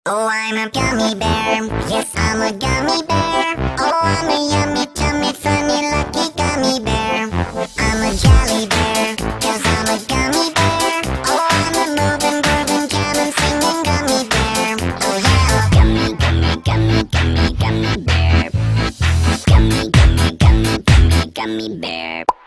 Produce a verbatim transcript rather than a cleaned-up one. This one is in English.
Oh, I'm a gummy bear. Yes, I'm a gummy bear. Oh, I'm a yummy, tummy, funny, lucky gummy bear. I'm a jelly bear, cause I'm a gummy bear. Oh, I'm a moving, grooving, jamming, singing gummy bear. Oh yeah, gummy, gummy, gummy, gummy, gummy bear. Gummy, gummy, gummy, gummy, gummy bear.